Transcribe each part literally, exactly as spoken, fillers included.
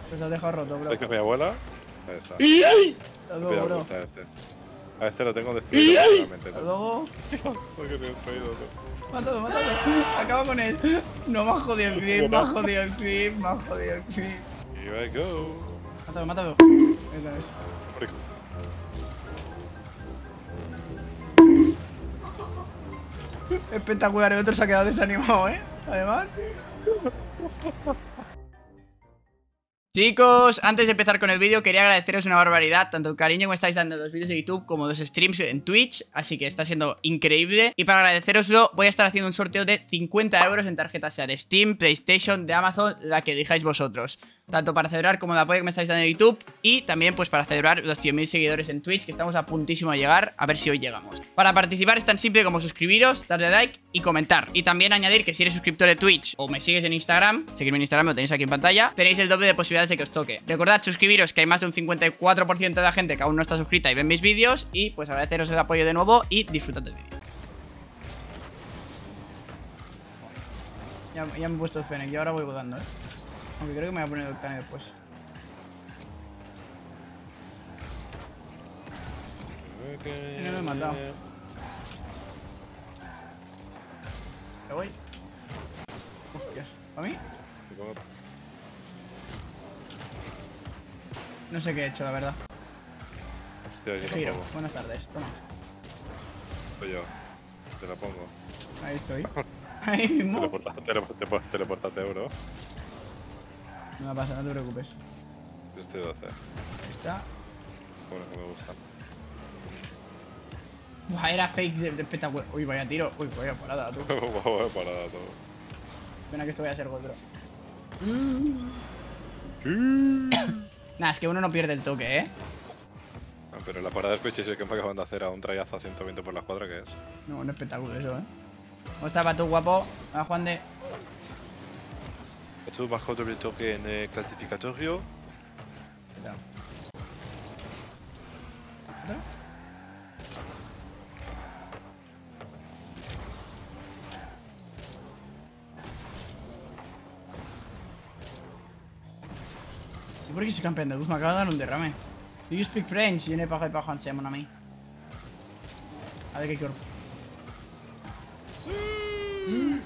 Pues has dejado roto, bro. ¿Es que mi abuela? Ahí está. Hasta luego, Cuidado, bro. está este. A este lo tengo destruido totalmente. Hasta luego. Porque te he destruido, tú. Mátalo, mátalo. Acaba con él. No me ha jodido el clip, me ha jodido el clip, me ha jodido el clip. Here I go. Mátalo, mátalo. Ahí tenés. Espectacular, el otro se ha quedado desanimado, ¿eh? Además. Chicos, antes de empezar con el vídeo quería agradeceros una barbaridad tanto el cariño que me estáis dando en los vídeos de YouTube como los streams en Twitch, así que está siendo increíble. Y para agradeceroslo voy a estar haciendo un sorteo de cincuenta euros en tarjetas sea de Steam, PlayStation, de Amazon, la que elijáis vosotros, tanto para celebrar como el apoyo que me estáis dando en YouTube y también pues para celebrar los cien mil seguidores en Twitch, que estamos a puntísimo de llegar, a ver si hoy llegamos. Para participar es tan simple como suscribiros, darle like y comentar. Y también añadir que si eres suscriptor de Twitch o me sigues en Instagram, seguirme en Instagram, lo tenéis aquí en pantalla, tenéis el doble de posibilidades de que os toque. Recordad suscribiros, que hay más de un cincuenta y cuatro por ciento de la gente que aún no está suscrita y ven mis vídeos. Y pues agradeceros el apoyo de nuevo y disfrutad del vídeo. Ya, ya me he puesto el Fennec y ahora voy votando, ¿eh? Aunque creo que me voy a poner el cane después. No me he matado. ¿Me voy? Hostias. ¿Para mí? No sé qué he hecho, la verdad. Hostia, yo Giro. tampoco. Buenas tardes, toma. Soy yo. Te la pongo. Ahí estoy. Ahí mismo. Teleportate, teleportate, teleportate, bro. No me pasa, no te preocupes. Yo estoy doce. Ahí está. Bueno, que me gusta. Buah, era fake de, de espectacular. Uy, vaya tiro. Uy, vaya parada, tú. Wow, parada todo. Pena que esto vaya a ser Goldro. Sí. Nah, es que uno no pierde el toque, ¿eh? Ah, pero la parada del coche es el que me acaban de hacer a un trayazo a ciento veinte por la cuadra, que es. No, un espectáculo eso, ¿eh? ¿Cómo estás, para tú, guapo? A Juan de... Tú bajo doble toque en el clasificatorio. ¿Qué tal? ¿Y por qué soy campeón de luz? Me acaba de dar un derrame. Do you speak French? Je n'ai pas réparé français, mon ami. A ver qué cuerpo. Mm.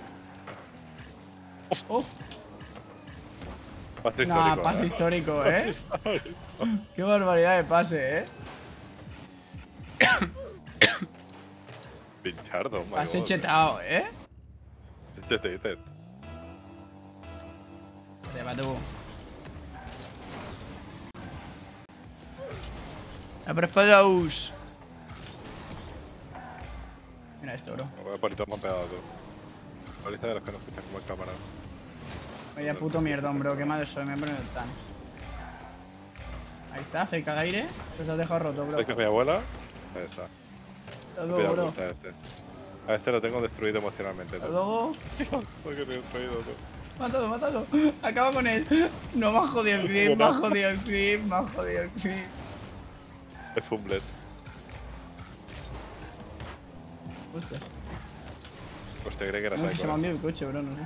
Oh. Pase Nah, histórico. pase ¿eh? histórico, ¿eh? Pase histórico. Qué barbaridad de pase, ¿eh? Pinchardo, my Pase God. chetao, ¿eh? Cheteted. Vale, va tú. ¡Abrazaos! Mira esto, bro. Me voy a palito me han pegado tú. Paliza de los que no escuchan como el cámara. Vaya puto mierdón, bro. Qué madre soy. Me voy a poner el tan. Ahí está, cerca de aire. Pues has dejado roto, bro. ¿Es que mi abuela? Ahí está. Hasta luego, Cuidado, bro. está este. A este lo tengo destruido emocionalmente. Hasta tú. luego. Porque te he destruido tú. Mátalo, mátalo. Acaba con él. No me ha jodido el clip, me ha jodido el clip, me ha jodido el clip. Es fumblet. Hostia. Hostia, creí que era No sé si se me ha psycho. hundido el coche, bro, no sé.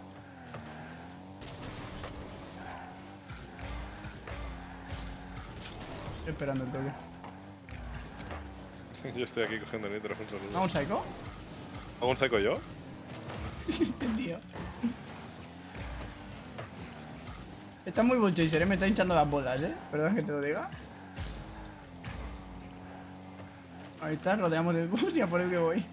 Estoy esperando el toque. Yo estoy aquí cogiendo nitros, un saludo. ¿No un psycho? ¿Hago un psycho yo? Este tío. Está muy buen chaser, ¿eh? Me está hinchando las bolas, ¿eh? Perdón que te lo diga. Ahí está, rodeamos el bus y a por el que voy.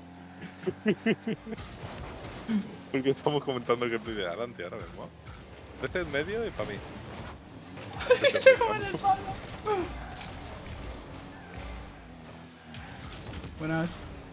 Porque estamos comentando que estoy de adelante ahora mismo. Este en medio y para mí. Te comen el palo. Buenas,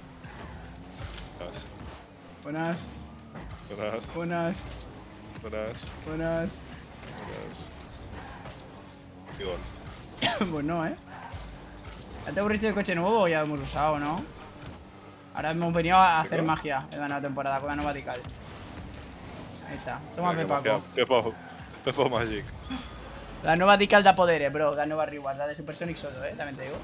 buenas, Buenas, buenas, buenas, buenas. buenas. Y gol. Pues no, ¿eh? ¿Ya te aburriste del coche nuevo o ya hemos usado, no? Ahora hemos venido a hacer ¿Qué? magia en la nueva temporada con la nueva Tical. Ahí está. Toma, Mira, Pepaco. que Pepo, Pepo Magic. La nueva Tical da poderes, bro. La nueva Reward, la de Supersonic solo, ¿eh? También te digo.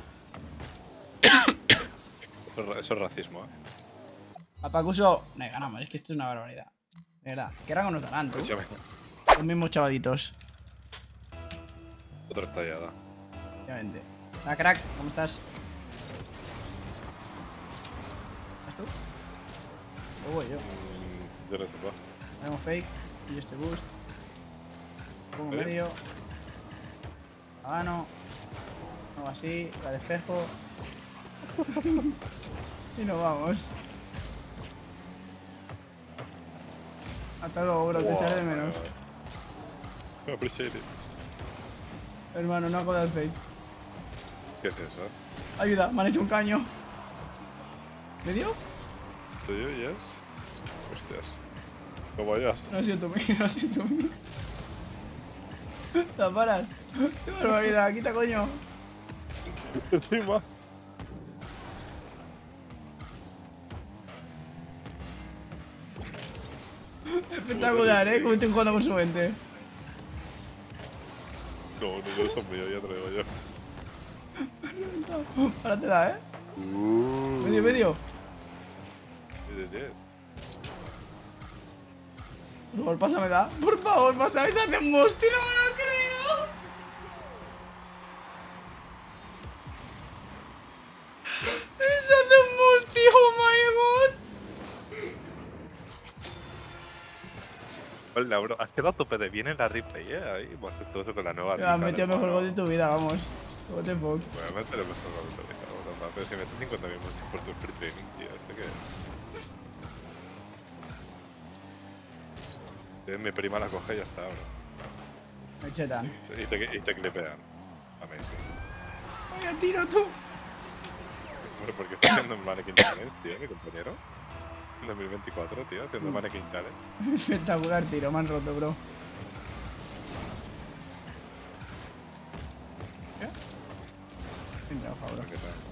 Eso, eso es racismo, eh. A Pacuso... No, ganamos. Es que esto es una barbaridad. De verdad. ¿Qué rango nos darán, tú? Escúchame. Los mismos chavalitos. Otra estallada. Obviamente. Hola, crack, ¿cómo estás? ¿Estás tú? ¿O voy yo? Mm, yo no sé cuál. Hacemos fake. Y este boost. Pongo ¿Eh? medio. Gano. Hago así. La despejo. Y nos vamos. Hasta luego, bro. Te echaré de menos. I appreciate it. Hermano, no hago de fake. ¿Qué es eso? Ayuda, me han hecho un caño. ¿Medio? ¿Soy yo? Yes. Hostias. ¿Cómo vayas? No ha sido tú mío, no ha sido tú mío. ¿La paras? ¡Qué barbaridad! ¡Quita, coño! Encima. Espectacular, ¿eh? Como estoy jugando con su mente. No, no, yo son míos, ya traigo yo. Páratela, ¿eh? Uh. Medio, medio. Yes, yes. Por favor, pásamela. Por favor, pásame esa de Musti, no me lo creo. Esa de Musti, oh my god. Hola, bro. Has quedado a tope de bien en la replay, eh. Ahí, hemos hecho todo eso con la nueva. Me has metido el mejor gol de tu vida, vamos. What the fuck. Voy a meter el mejor gol de tu vida, bro. Pero si metes cincuenta mil puntos por tu free training, tío. ¿Este qué es? Eh, Mi prima la coge y ya está, bro. Me chetan. Y te, y te clipean. Amazing. Vaya tiro tú. Hombre, ¿por qué está haciendo un Mannequin Challenge, tío, mi compañero? En dos mil veinticuatro, tío, haciendo Mannequin Challenge. Espectacular tiro, me han roto, bro. ¿Qué? Sin trabajo, bro. ¿Qué tal?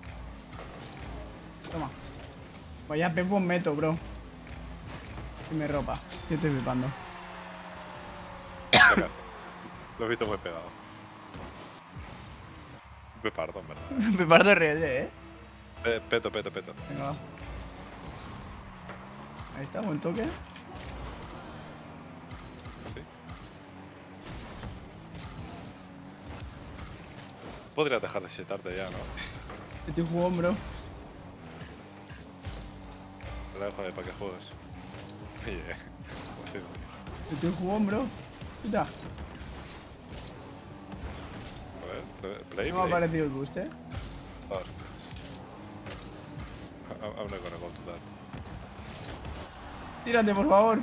Toma. Vaya pepo meto, bro. Y me ropa. Yo estoy flipando. Venga, lo he visto muy pegado. Un pepardo, en verdad. Pepardo real, eh. Pe- Peto, peto, peto. Venga, va. Ahí está, buen toque. Sí. Podrías dejar de setarte ya, ¿no? Estoy jugón, bro. Te la dejo ahí para que juegues. Oye, Estoy jugón, bro. Mira. a ver, play, No me ha play. aparecido el boost, eh. Oh, I'm I'm not gonna go to that. Tírate, por favor.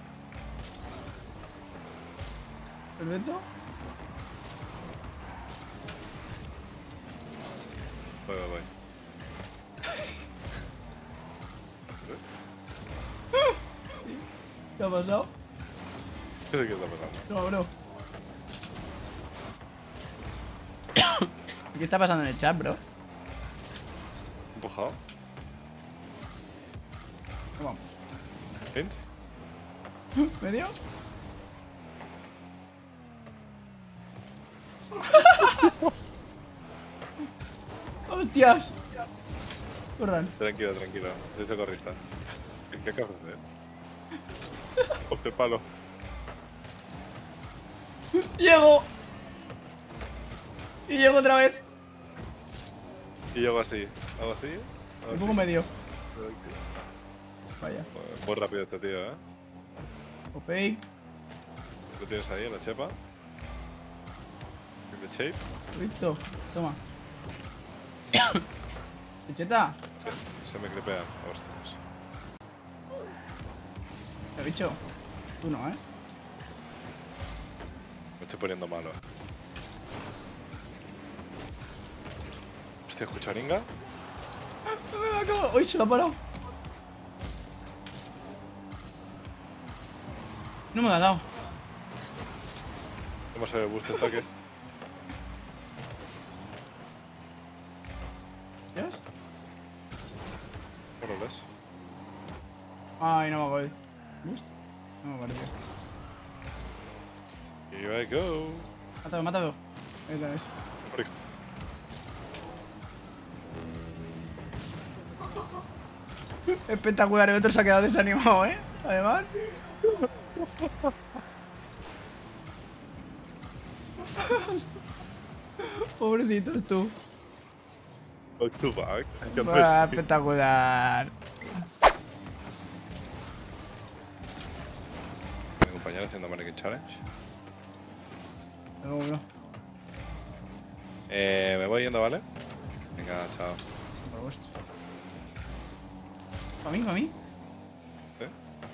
Perfecto. Voy, voy, voy. ¿Qué ha pasado? ¿Qué sé qué está pasando? No, bro. ¿Qué está pasando en el chat, bro? ¿Empujado? Vamos. ¿Hint? ¿Medio? ¡Hostias! Corran. Tranquilo, tranquilo. Soy socorrista. ¿Qué acabas de hacer? Hostia, palo. ¡Llego! Y llego otra vez. Y yo hago así. Hago así. Hago Me así. pongo medio. Vaya. Joder, muy rápido este tío, eh. O fake. Lo tienes ahí en la chepa. In the shape. Listo. Toma. ¿Cheta? Se, se me clipean. Ostras. ¿Te he dicho? Tú no, ¿eh? Me estoy poniendo malo. Hostia, ¿escucha Ringa? Me acabo. ¡Uy, se lo ha parado! No me lo ha dado. Vamos a ver el boost de ataque. ¿Ves? ¿Cómo lo ves? Ay, no me acuerdo. ¿Boost? No me parece. Here I go. Mátalo, mátalo. Ahí tenés. Hombre, Espectacular, el otro se ha quedado desanimado, ¿eh? Además. Pobrecitos tú. Back to back. Buah, espectacular. Mi compañero haciendo Mannequin Challenge. No, bro. Eh, me voy yendo, ¿vale? Venga, chao. Por gusto. ¿Para mí? ¿Para mí? ¿Eh?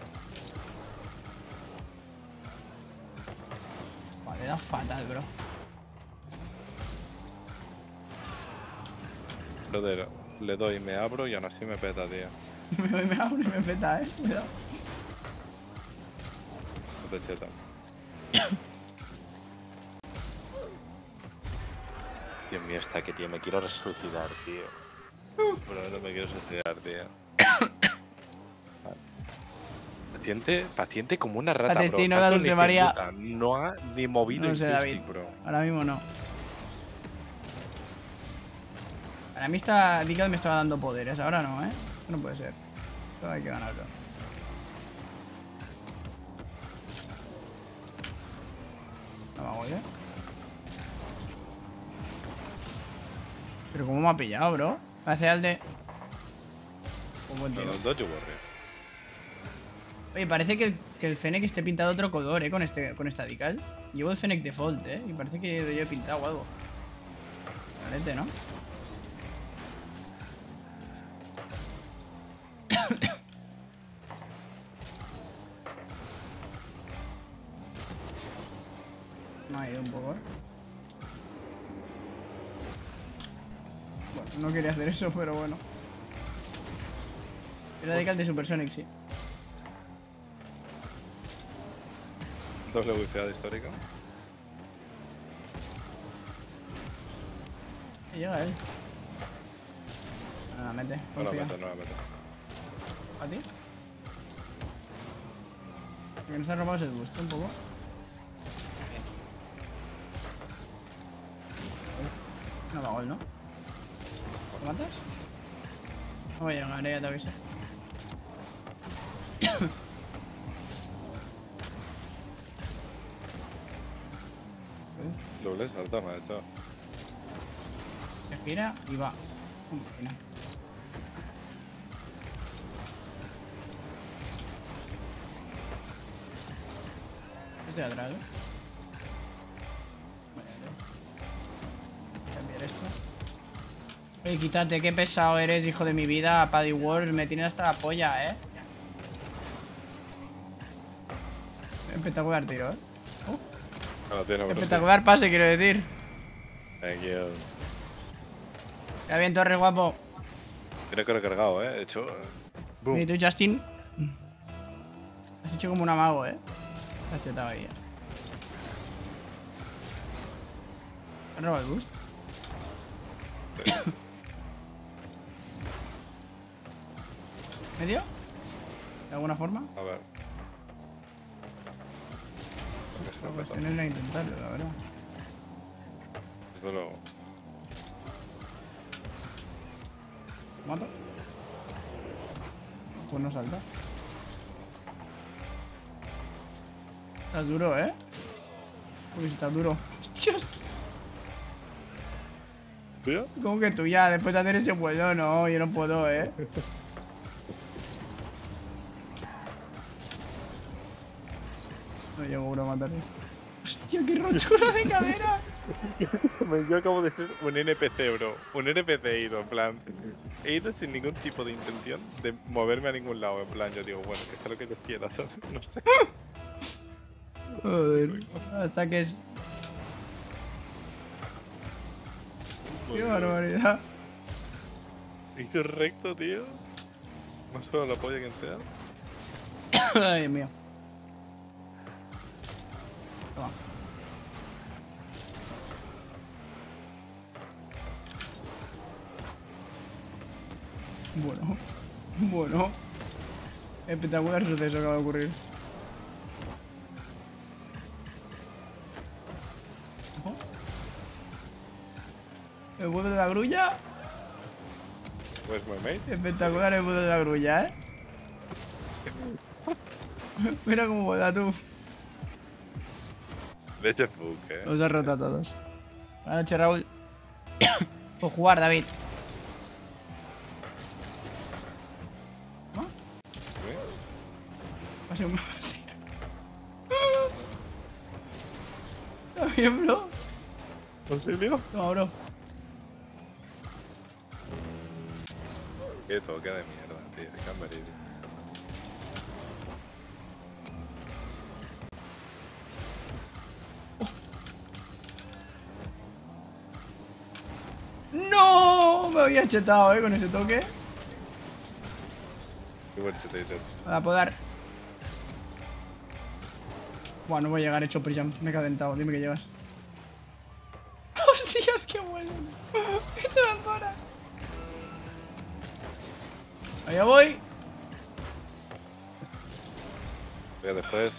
Vale, da fatal, bro. Brother, le doy, me abro y aún así me peta, tío. me, me abro y me peta, eh. Cuidado. No te cheta. Dios mío, está que tío, me quiero resucitar, tío. Pero no me quiero suicidar, tío. Paciente, paciente como una rata, Espérate, bro. estoy, no Tanto veo a ni Dulce María. ejecuta, no ha ni movido No el sé, joystick, David. bro. Ahora mismo no. Para mí esta Decad me estaba dando poderes, ahora no, ¿eh? Esto no puede ser. Esto hay que ganarlo. No me hago, ¿eh? Pero cómo me ha pillado, bro. Me hace al de... Un buen tiro. Los Dodge Warrior. Oye, parece que el, que el Fennec esté pintado otro color, ¿eh? Con, este, con esta Decal. Llevo el Fennec default, ¿eh? Y parece que yo he pintado algo. Clarete, ¿no? Me ha ido un poco, ¿eh? Bueno, no quería hacer eso, pero bueno. Era Decal de Supersonic, sí. Doble buceada histórica. Y llega él. No la mete, No la confía. meto, no la meto. ¿A ti? Que nos ha robado ese gusto un poco. No va gol, ¿no? ¿Lo matas? No voy a llegar, eh, ya te aviso. Doble salto me ha hecho. Se gira y va. Un máquina. Estoy atrás, ¿eh? Vale, vale. Cambiar esto. Oye, quítate, qué pesado eres, hijo de mi vida. Paddy World, me tienes hasta la polla, ¿eh? Espectacular tiro, ¿eh? Uh, No la tiene, bro. espectacular pase, quiero decir. Thank you. Ya bien, Torres, guapo. Tiene que recargado, eh. He hecho. eh, Boom. Y tú, Justin. Has hecho como un amago, ¿eh? Has chetado ahí, ¿eh? ¿Has robado el boost? ¿Medio? ¿De alguna forma? A ver. Porque se La me cuestión peta. era intentarlo, la verdad. Esto lo. ¿Mato? Pues no salta. Estás duro, ¿eh? Uy, estás duro. ¡Hostias! ¿Tío? ¿Cómo que tú ya? Después de hacer ese vuelo, no, yo no puedo, ¿eh? No llego, bro, a matarle. ¡Hostia, qué rochura de cadera! Yo acabo de ser un N P C, bro. Un N P C he ido, en plan. He ido sin ningún tipo de intención de moverme a ningún lado. En plan, yo digo, bueno, que sea lo que Dios quiera, ¿sabes? No sé. Joder. Hasta que es... ¡Qué barbaridad! Hice recto, tío. No solo la polla quien sea. Ay, Dios mío. Toma. Bueno. Bueno. Espectacular suceso acaba de ocurrir. Ojo. El vuelo de la grulla. Where's my mate? Espectacular el vuelo de la grulla, ¿eh? Mira cómo vuela tú. Leche Fuck, eh. Los has roto a todos. Buenas noches, Raúl. Por jugar, David. ¿No? ¿Sí? Pase un... ¿Está bien, bro? ¿Auxilio? No, bro. Qué toque de mierda, tío. Déjame ir. ¡No! Me había chetado, eh, con ese toque. Qué buen chetito. Para poder. Buah, no voy a llegar hecho prisa. Me he calentado. Dime que llegas. ¡Hostias, qué bueno! ¡Qué te dan para! Allá voy. Pero después.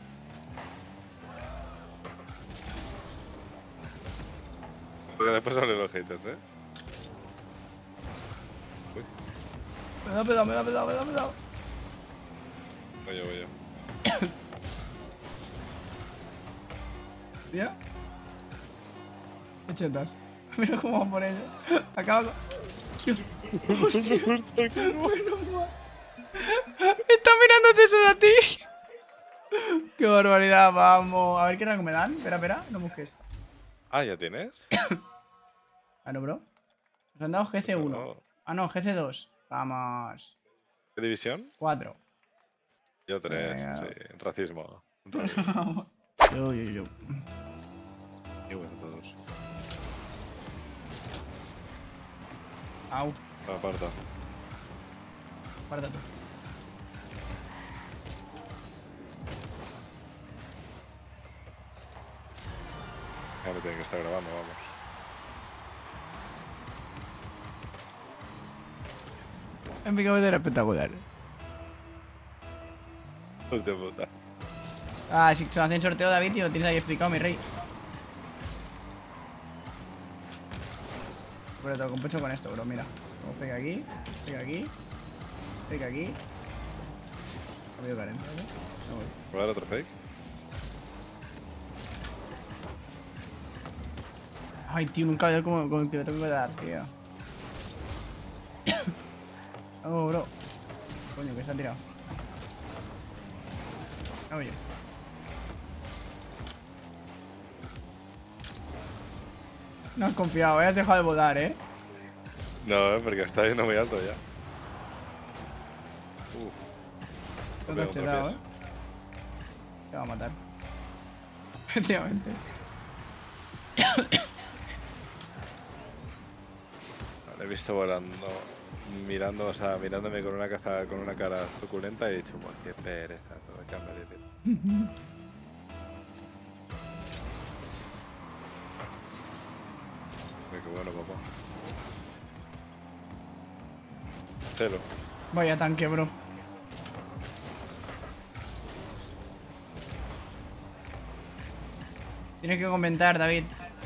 Porque después salen los haters, eh. Uy, Me da pedado, me da pedado, me da pedado. voy yo, voy yo. ¿Ya? ¿Qué chetas? Mira cómo va por ello. Acaba con... Dios. Hostia. Bueno, buah. Está mirándote solo a ti. Qué barbaridad, vamos. A ver qué rango me dan. Espera, espera, no busques. Ah, ¿ya tienes? Ah, no, bro. Nos han dado G C uno. No. Ah, no, G C dos. Vamos. ¿Qué división? cuatro. Yo tres, Venga. sí. Racismo. Yo, yo, yo. Y bueno, todos. Au. No, aparta. Guarda tú. Ya me tienen que estar grabando, vamos. En mi cabeza era espectacular. Hostia puta. Ah, si se hacen sorteo, David, tío, tienes ahí explicado, mi rey. Pero te lo compenso con esto, bro, mira. Como fake aquí, fake aquí, fake aquí. Ha habido carencia, ¿vale? No voy. ¿Puedo dar otro fake? Ay, tío, nunca veo como, como que lo tengo que dar, tío. Oh, bro. Coño, que se ha tirado. Oye. No has confiado, ¿eh? Has dejado de votar, ¿eh? No, porque está yendo muy alto ya. Uf. No te Veo has otro chetado, pies. ¿eh? Te va a matar. Efectivamente. Le he visto volando, mirando, o sea, mirándome con una caja, con una cara suculenta y he dicho, pues qué pereza, todo el cambio de vida. Ay, qué bueno, papá. Cero. Vaya tanque, bro. Tienes que comentar, David.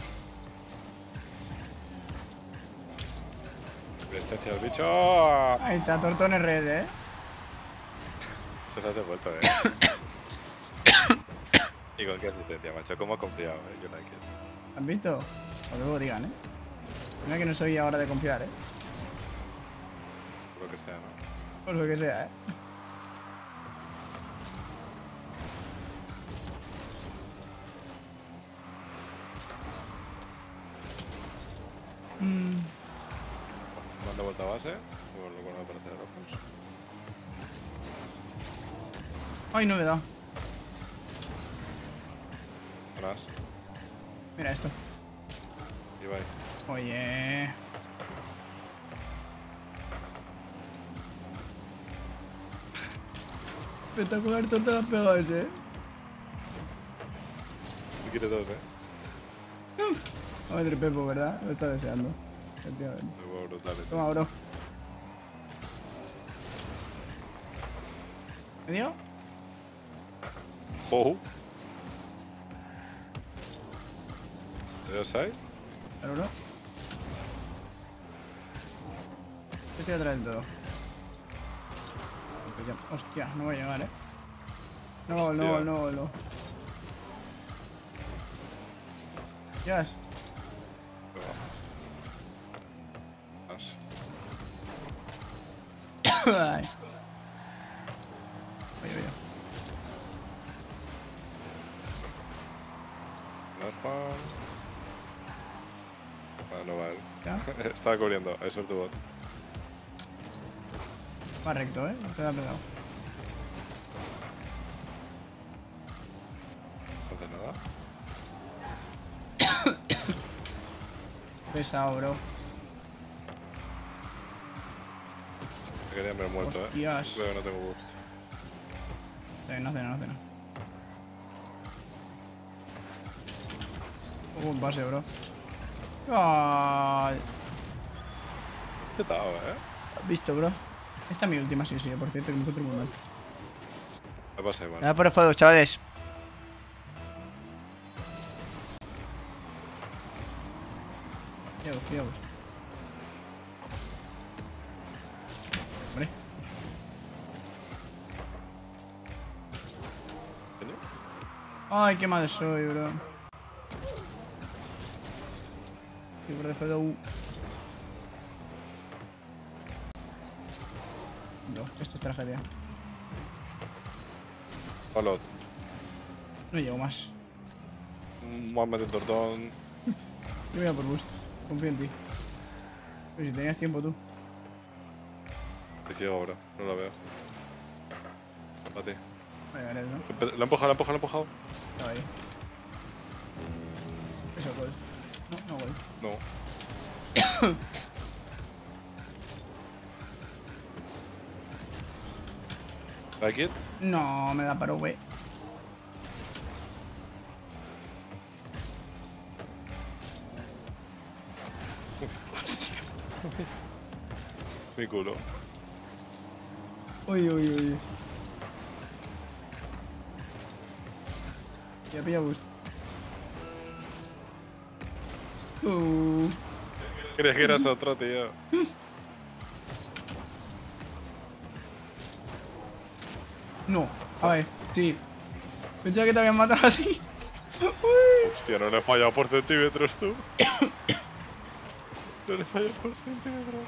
Resistencia al bicho. Ahí está, Tortón es red, ¿eh? Se se hace vuelto, eh. Y con qué asistencia, macho, cómo ha confiado, eh, United. ¿Has visto? O luego digan, ¿eh? Mira que no soy ahora de confiar, ¿eh? Por lo que sea, ¿no? Por lo que sea, ¿eh? Mm. Manda vuelta a base, por lo cual me parece de locos. Ay, no me da. Más, Mira esto. y bye. Oye. Espectacular, tonto las pegado ese, ¿eh? Si quieres dos, eh. A meter Pepo, ¿verdad? Lo está deseando. Efectivamente. Muy brutal, eh. Toma, bro. ¿Me dio? Oh. ¿Te das ahí? Claro, bro. Estoy atrás del todo. Hostia, no voy a llegar, eh. No, no, Hostia. no, no. Dios. Ay. Oye, oye. Ah, no vale. ¿Ya? Estaba corriendo, eso es tu bot. Va recto, eh. No te da pegado. No hace nada. Pesado, bro. Me quería haber muerto, Hostias. eh. Creo que no tengo boost. Sí, no hace, no hace, no. Un buen pase, bro. Ay. ¿Qué tal, eh? ¿Has visto, bro? Esta es mi última, sí, sí, por cierto, que me encuentro muy mal. Me pasa igual. Nada por el fuego, chavales. Fiaos, fiaos. Hombre. ¿Tiene? Ay, qué mal soy, bro. Qué por el fuego. No, esto es tragedia. Fallout. No llego más. Mohamed el Tordón. Yo voy a por boost. Confío en ti. Pero si tenías tiempo tú. Te ciego ahora, no la veo. A ti. Vale, vale, ¿no? Lo he empujado, lo he empujado, lo he empujado. Estaba ahí. Eso, gol. No, no gol. No. Like it? No, me da paro, güey. Mi culo. Uy, uy, uy. Ya pilla boost. Uh. Crees que eras otro, tío. No, a ver, sí. Pensaba que te habían matado así. Hostia, no le he fallado por centímetros, tú. No le he fallado por centímetros.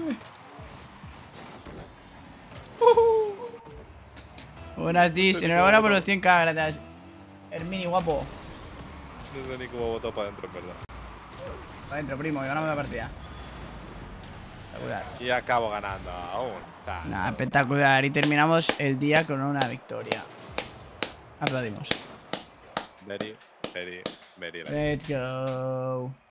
Buenas, Dis. Enhorabuena por los cien k, gracias. Hermini, guapo. No sé ni cómo votar para adentro, en verdad. Para adentro, primo, que ganamos la partida. Espectacular. Y acabo ganando aún. Nada, espectacular. Y terminamos el día con una victoria. Aplaudimos. Very, very, very nice. Let's go.